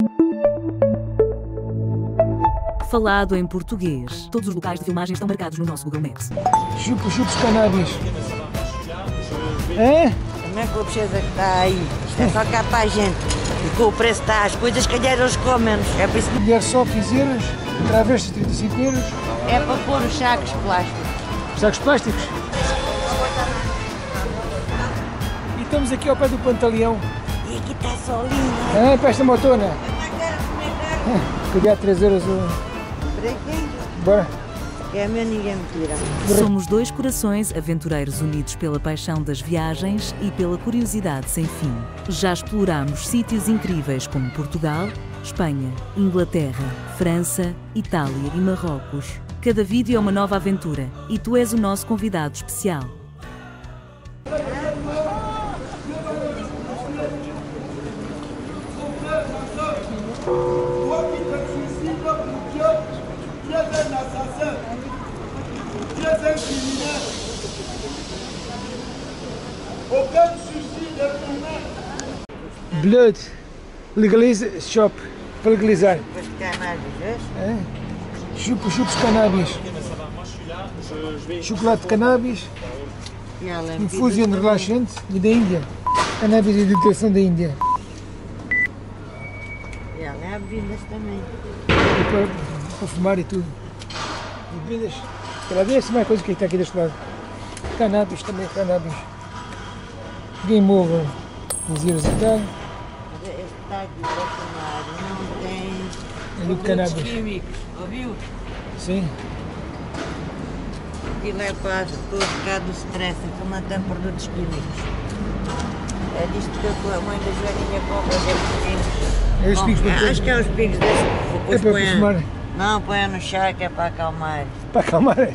Falado em português. Todos os locais de filmagem estão marcados no nosso Google Maps. Chupos cannabis. É? Como é que a precisa que está aí? Isto é só cá para a gente. E com o preço está, as coisas calhar eles comem-nos. É por isso que Mulher só 15 euros, travestis 35 euros. é para pôr os sacos plásticos. Sacos plásticos. E estamos aqui ao pé do Pantaleão. E aqui está solinho. Ah, para esta motona. Cuidado, 3 euros. Para quem? Bora. É meu, ninguém me tira. Somos dois corações aventureiros unidos pela paixão das viagens e pela curiosidade sem fim. Já exploramos sítios incríveis como Portugal, Espanha, Inglaterra, França, Itália e Marrocos. Cada vídeo é uma nova aventura e tu és o nosso convidado especial. Blood. Legalize shop. Para legalizar. Depois de cannabis, vês? É? Chupos cannabis. Chocolate de cannabis. E além de Infusion relaxante e da Índia. Cannabis e educação da Índia. E além há bebidas também. E para fumar e tudo. E bebidas. Ela vê mais coisa que está aqui deste lado. Cannabis também, cannabis. Game over. 15 euros e tal. Este está aqui para fumar, não tem É do produtos cannabis. químicos, ouviu? Sim. Aquilo é para ficar do stress, aquilo não tem produtos químicos. É disto que a mãe da Joaninha compra, desses pingos. É os pingos para Acho que é os pingos desses. É Depois para põe- fumar. Não, põe no chá que é para acalmar. Para acalmar. É.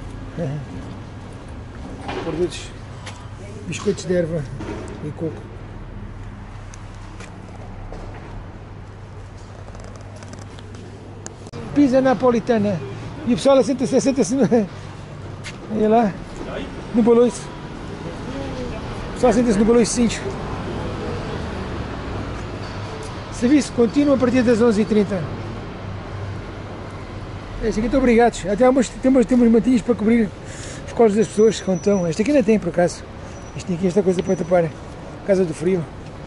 Produtos. Biscoitos de erva e coco. Pizza napolitana. E o pessoal senta-se olha lá, no boloiço. O pessoal senta-se no boloiço cincho. Serviço contínuo a partir das 11h30. Este aqui estão obrigados. Até temos mantinhas para cobrir os colos das pessoas que estão. Este aqui ainda tem, por acaso. Este tem aqui esta coisa para tapar. Por causa do frio.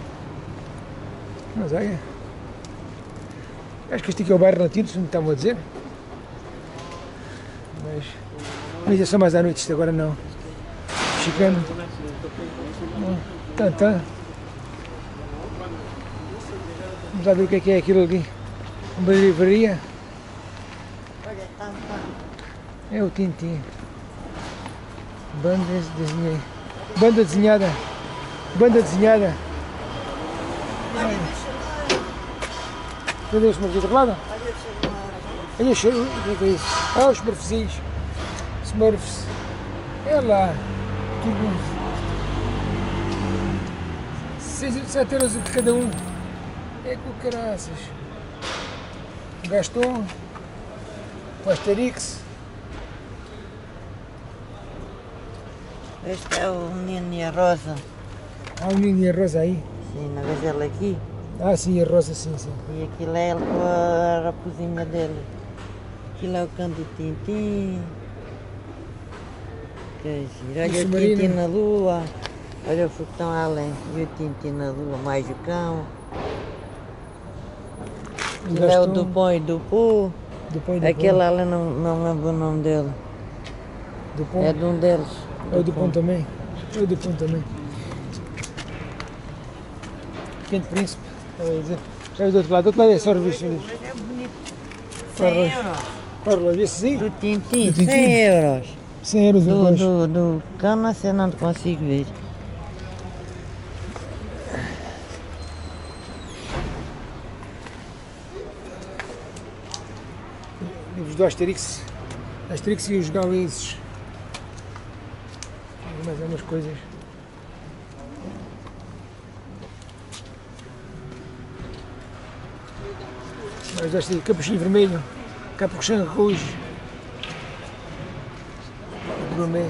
Mas olha. Acho que este aqui é o bairro latino, se me estavam a dizer. Mas é só mais à noite, isto agora não. Mexicano. Tantã. Vamos lá ver o que é aquilo ali. Uma livraria. Olha, tá. É o Tintim. Banda desenhada. Banda desenhada. Cadê os Smurfs? Olha o cheiro. O que é isso? Ah, os Smurfzinhos. Smurfs. É lá. Tudo. 7 euros de cada um. É com caraças. Gaston. O Asterix. Este é o menino e a rosa. Há um menino e a rosa aí. Sim, na gazela aqui. Ah, sim, a rosa, sim, sim. E aquilo é ele com a raposinha dele. Aquilo é o cão do Tintim. Que giro. Olha o submarino. Tintim na lua. Olha o foguetão além. E o Tintim na lua, mais o cão. Aquilo é o Gaston, Dupont e Dupont. Dupont e Aquele Dupont. ali não lembro o nome dele. Dupont. É de um deles. É o Dupont também. É o Dupont também. Pequeno Príncipe. Estava a dizer. Já do outro lado. Do outro lado é só revista. Mas é bonito. Para 100 euros. Para esse sim? Do Tintim, Do Tintim? 100 euros. 100 euros o rosto. Do cão, não sei, não consigo ver. Livros do Asterix. Asterix e os Gauleses. Mais algumas coisas. Mais Asterix. Capuchinho vermelho. Capuchin rouge. Gourmet.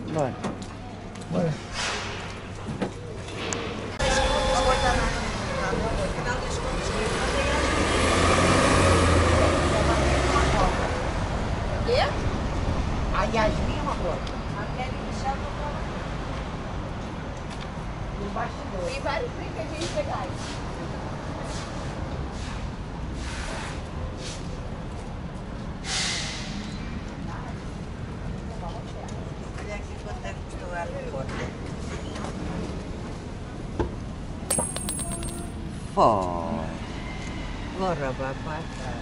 Bora. Bora. Quê? A Yasmin uma foto. A Kelly Michel no bastidor. Tem vários brinquedinhos legais. Olha aqui quanto é que custou a porta. Fó. Agora vai passar.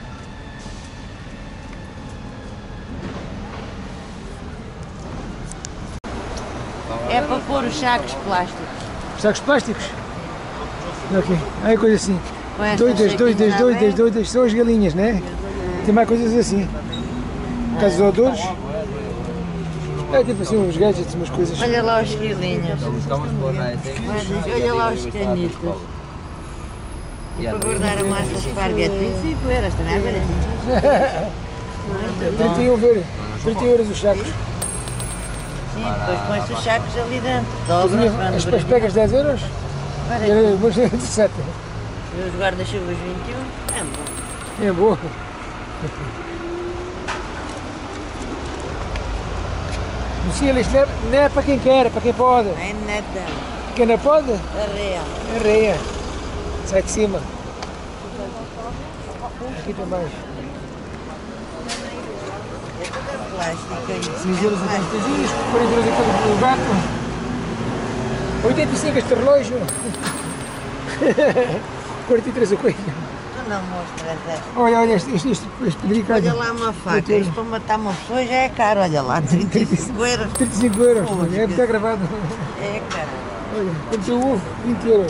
É para pôr os sacos plásticos. Sacos plásticos? Ok. Aí coisa assim. Com essa Doidas, são as galinhas, né? Tem mais coisas assim. Casadores. É tipo assim, uns gadgets, umas coisas. Olha lá os quilinhos. Olha lá os canitos. Para guardar a massa de esparguete. 25 euros, também é baratinho. 31 ver. 31 euros os sacos. Sim, depois põe-se os sacos ali dentro. Dobram-se. As pegas 10 euros? Mas 17. E os guarda-chuvas 21. É bom. É boa. Sim, isto não é para quem quer, é para quem pode. É nada. Quem não pode, Arreia. arreia. Sai de cima. Aqui tem mais. É tudo plástico. 6 euros a castanhinhas, 40 euros aquele gato. 85 este relógio. 43 o coelho. Tu não mostras esta. Olha, este pedrico. Olha lá uma faca. Isto para matar uma pessoa já é caro. Olha lá, 35 euros. 35 euros, é está gravado. É caro. Olha, quanto o ovo? 20 euros.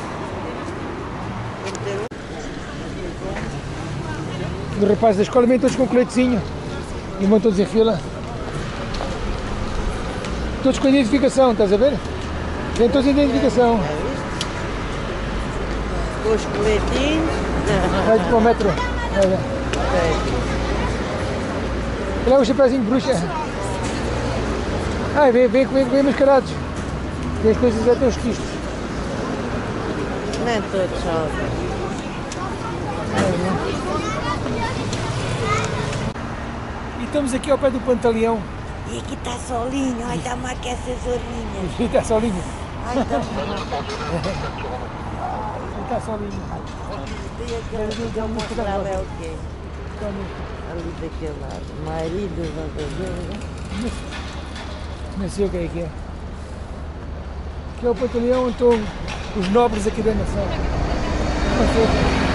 Os rapazes da escola vêm todos com coletezinho e vão todos em fila. Todos com identificação, estás a ver? Vêm todos em identificação. Com os coletinhos. Vai para o metro. Olha. Olha o chapéuzinho de bruxa. Ah, vem mascarados. Tem as coisas até os quistos. Não é todos só. E estamos aqui ao pé do Pantaleão. E aqui está solinho. Ai, dá-me a aquecer as orelhinhas. E está solinho. Ai, dá-me. Está solinho. Tem aquele que eu mostrava é o quê? Ali daquele lado. Marido, vagabundo. Não sei o que é. Aqui é o Pantaleão onde estão os nobres aqui da nação. Não sei.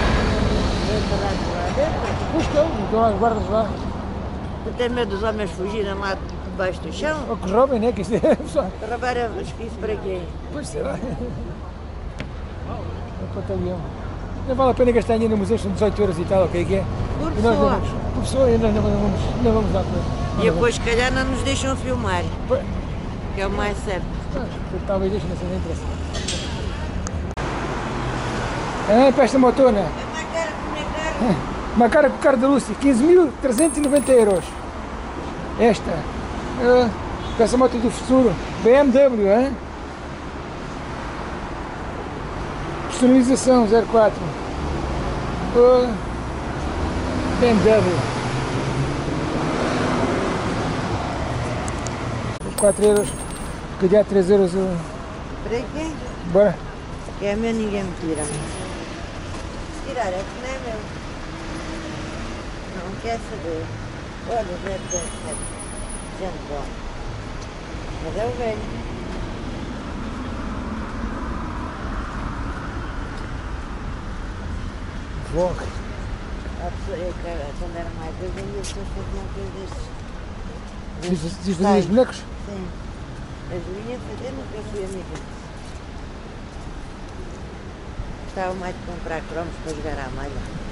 Pois estão lá, guardas lá. Tu tens medo dos homens fugirem lá debaixo do chão? Ou que roubem, né? Que isto é só. Roubar isso para quê? Pois será. É o Pantaleão. Não vale a pena gastar dinheiro no museu, são 18 euros e tal, ok? Que é? Por E nós não pessoa. vamos. Por pessoa, e nós não vamos lá. E depois, se calhar, não nos deixam filmar, Pois. que é o mais certo. Talvez deixe, não sei, não interessa. Ah, para esta motona. É mais caro que minha cara. Uma cara com cara da Lúcia, 15.390 euros. Esta. Com essa moto do futuro. BMW, hein? Personalização 04. BMW. 4 euros. Calhar 3 euros. Para quê? Bora. Que é meu, ninguém me tira. Se tirar é que não é meu. Não quer saber. Olha, já gente bom. Mas é o velho. Vogue. A pessoa, quando era mais velho, as pessoas faziam coisas. Diz fazer os bonecos? Sim. As vinhas fazer, nunca fui amiga. Gostava mais de comprar cromos para jogar à malha.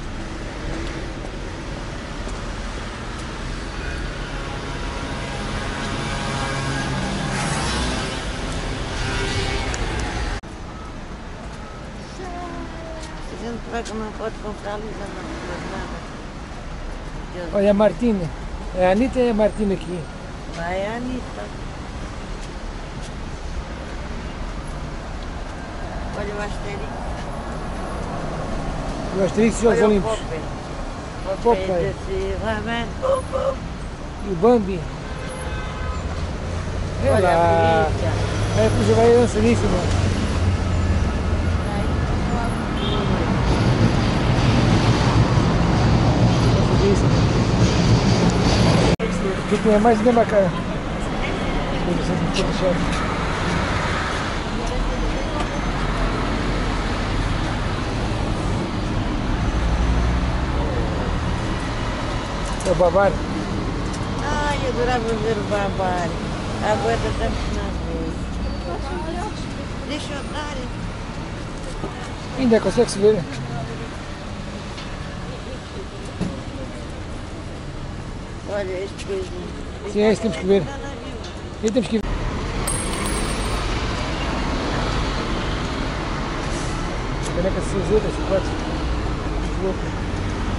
A gente vai que não pode comprar ali, já não faz nada. Olha a Martina. A Anitta e a Martina aqui. Vai a Anitta. Olha o Asterix. O Asterix e os Olha o Olímpicos. Popeye. Popeye. Popeye desse ramen. E o Bambi. É Olha a lá. polícia. É, a coisa vai dançadíssima. Aqui tem mais bem bacana. É o Babar. Ai, eu adorava ver o Babar. A boa da tempo na rua. Deixa eu dar. Ainda consegue-se ver. Olha este coisinho. Sim, é isso que temos que ver. E temos que ver. Caneca cinzenta, esse prato. Muito louco.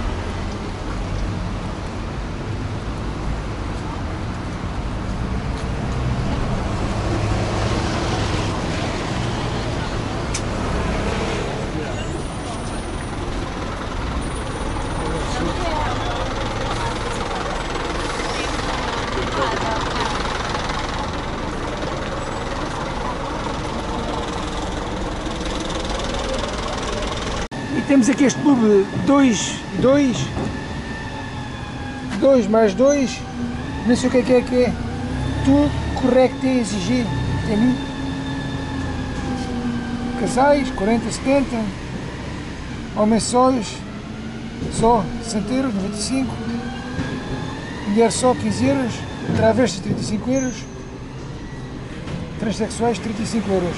E temos aqui este clube 2 mais 2, não sei o que é que é. Tudo correto é exigir. Tem muito. Casais, 40, 70. Homens sós, só 60 euros, 95. Mulher só 15 euros. Travestis 35 euros. Transsexuais 35 euros.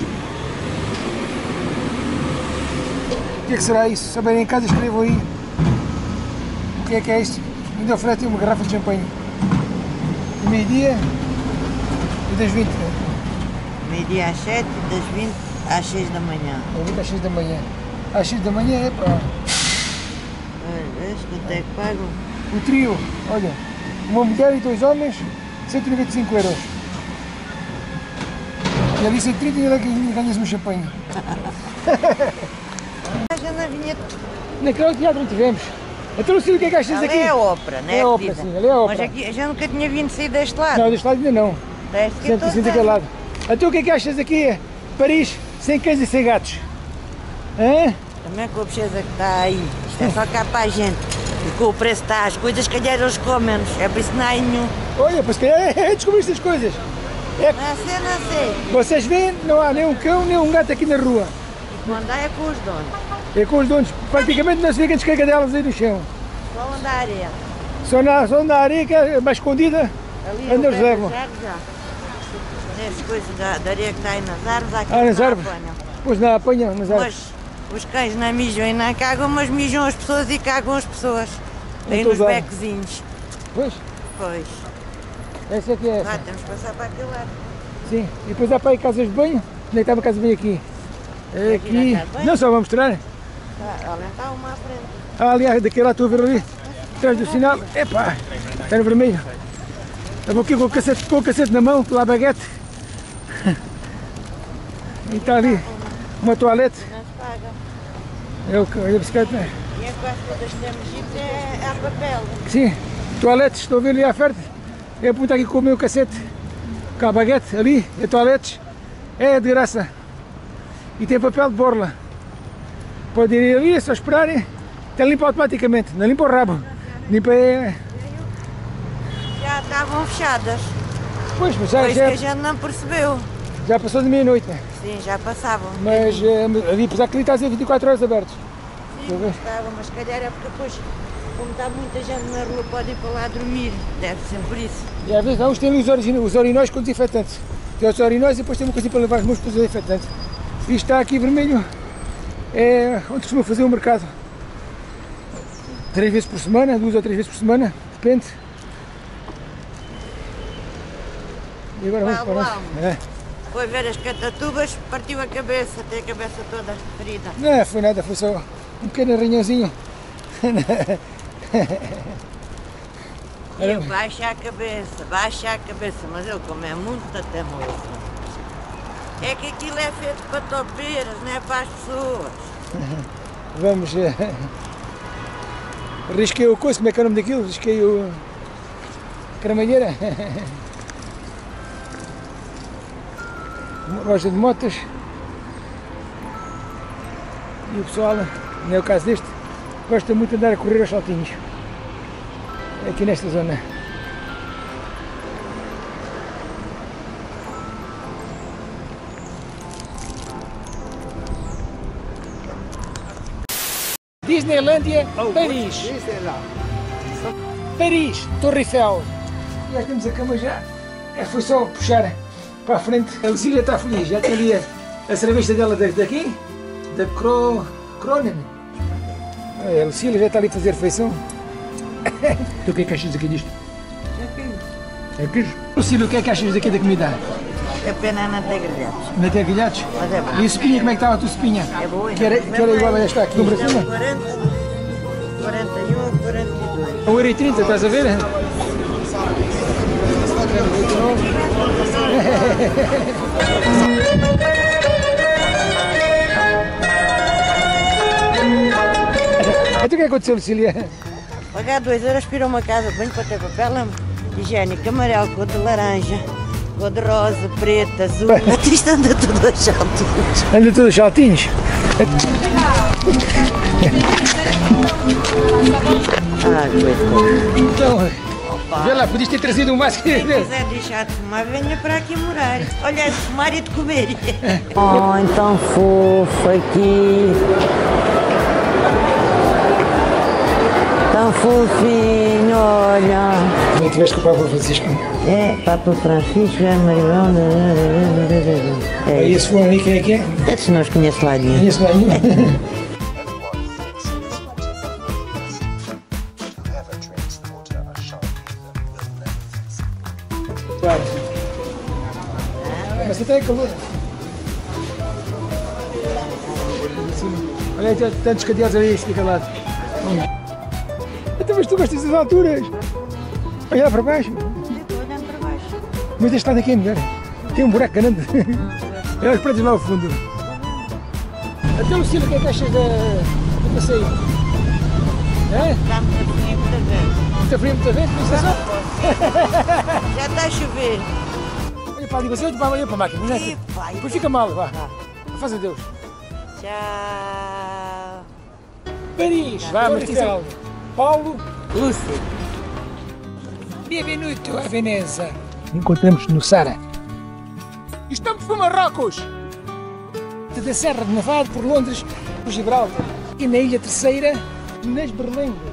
O que é que será isso? Se souberem em casa, escrevam aí. O que é isto? Ainda oferece uma garrafa de champanhe. Do meio-dia e das 20. Meio-dia às 7, das 20 às 6 da manhã. Das 20 às 6 da manhã. Às 6 da manhã é pá. Olha, vês quanto é que pagam? O trio, olha, uma mulher e 2 homens, 195 euros. E ali 130 e ainda ganhas um champanhe. Já não vinha. Naquele teatro não tivemos. Então não sei o que é que achas Ali aqui. é a ópera, né? É a ópera, sim, ali é a ópera. Mas aqui, já nunca tinha vindo sair deste lado. Não, deste lado ainda não. Deste que Sempre assim daquele lado. Então o que é que achas aqui? Paris, sem cães e sem gatos. Hã? Também com a precisa que está aí. Isto é só cá para a gente. E com o preço que está, as coisas, se calhar eles comem-nos. É por isso que não há nenhum. Olha, pois se calhar descobrir estas coisas. É, Não sei. vocês veem, não há nem um cão nem um gato aqui na rua. E quando há é com os donos. É com os donos, praticamente não se vê quem descarga delas aí no chão. Só onde há areia. Só na areia, que é mais escondida, Ali ainda ao eles pé levam. dos árvores, já. Nessas coisas da areia que está aí nas árvores, há aqui Ah, nas não árvores? apanham. Pois não apanham, nas árvores. Mas os cães não mijam e não cagam, mas mijam as pessoas e cagam as pessoas. Aí nos todo lado. bequezinhos. Pois, Pois. essa aqui é Lá essa. temos que passar para aquele lado. Sim, e depois há para aí casas de banho. Onde é que está uma casa de banho aqui? É Aqui na aqui. casa de banho? Não, só vou mostrar. Olha, está uma à frente. Ah, aliás, daquele lá estou a ver ali. Atrás do sinal. Epá, está no vermelho. Eu vou aqui com o cacete na mão, pela baguete. E está ali uma toalete. Não se paga. É a bicicleta. E é quase todas que temos Jeep é a papel. Sim, toaletes, estou a ver ali à frente. Eu aponto aqui com o meu cacete, com a baguete ali, e toaletes. É de graça. E tem papel de borla. Pode ir ali, é só esperarem. Até limpa automaticamente, não limpa o rabo. Limpa é. Já estavam fechadas. Pois, mas Foi isso que a gente não percebeu. já passou de meia-noite. Né? Sim, já passavam. Mas ali, apesar que ali está a ser 24 horas abertos. Sim, estavam, mas se calhar é porque depois, como está muita gente na rua, pode ir para lá dormir. Deve ser por isso. E às vezes há uns que têm ali os orinóis com desinfetantes. Tem os orinóis e depois tem uma coisinha para levar as mãos para os desinfetantes. Isto está aqui vermelho, é onde costuma fazer o mercado. 3 vezes por semana, 2 ou 3 vezes por semana, depende. E agora vamos para nós. É. Foi ver as catatubas, partiu a cabeça, tem a cabeça toda ferida. Não foi nada, foi só um pequeno arranhãozinho. E eu baixa a cabeça, mas ele como é muito até moço. É que aquilo é feito para topeiras, não é para as pessoas. Vamos... risquei o coiso, como é que é o nome daquilo? Risquei o... Caramalheira. Loja de motas. E o pessoal, não é o caso deste, gosta muito de andar a correr aos saltinhos. Aqui nesta zona. Disneylândia, Paris. Paris, Torre Eiffel. Já temos a cama já. Foi só puxar para a frente. A Lucília está feliz. Já tem ali a cerveja dela daqui, da Cronen. A Lucília já está ali a fazer refeição. Tu o que é que achas aqui disto? É queijo. Lucília, o que é que achas daqui da comida? É pena não ter grelhados. Não tem grelhados? Mas é bom. E a sopinha, como é que estava a tua sopinha? É boa. Que era igual a esta aqui no Brasil? 40, 41, 42. 1,30€, estás a ver? Então o que aconteceu, Lucília? Pagar 2€ para ir a uma casa de banho para ter papel higiênico amarelo, cor de laranja, cor de rosa, preta, azul. Isto anda tudo aos saltinhos. Anda tudo aos saltinhos? Coitado. Então, vê lá, podias ter trazido um máscara. Quem quiser deixar de fumar, venha para aqui morar. Olha, é de fumar e de comer. Oh, então fofo aqui. Tão fofinho, olha. Não tiveste com o Papa Francisco? É, Papa Francisco, é Marilão. É. E esse fulano ali, quem é que é? Esses não os conheço lá nenhum. Conheço lá nenhum. Claro. Mas você está em calor. Olha aí, tantos cadeados ali, fica lá. Então, mas tu gostas das alturas? Olha lá para baixo. Estou olhando para baixo. Mas este lado aqui é melhor. Tem um buraco grande. Olha os prédios lá ao fundo. Até o Ciro, o que é que achas do passeio? É? Está muito frio muita vez. Muita frio, muita vez? Já está a chover. Olha para ali, você olha para a máquina. Não é? E vai. Depois fica mal, vá. Faz adeus. Tchau. Paris, vamos, São Paulo, Lúcio. Benvenuto a Veneza. Encontramos no Sara. Estamos por Marrocos. Da Serra de Nevado, por Londres, por Gibraltar. E na Ilha Terceira, nas Berlengas.